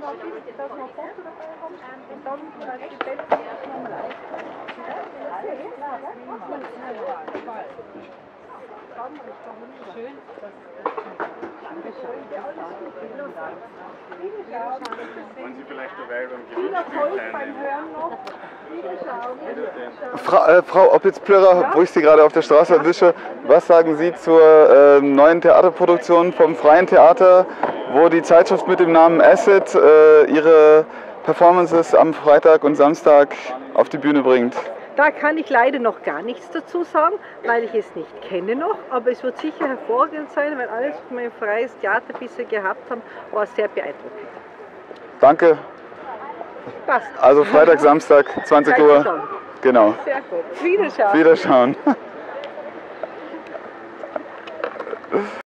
Wollen Sie vielleicht dabei beim Frau Opitz-Plörer, wo ich Sie gerade auf der Straße erwische, was sagen Sie zur neuen Theaterproduktion vom Freien Theater, wo die Zeitschrift mit dem Namen Acid ihre Performances am Freitag und Samstag auf die Bühne bringt? Da kann ich leider noch gar nichts dazu sagen, weil ich es nicht kenne noch, aber es wird sicher hervorragend sein, weil alles, was wir im Freies Theater bisher gehabt haben, war sehr beeindruckend. Danke. Passt. Also Freitag, Samstag, 20 Uhr. Schon. Genau. Sehr gut. Wiederschauen. Wiederschauen.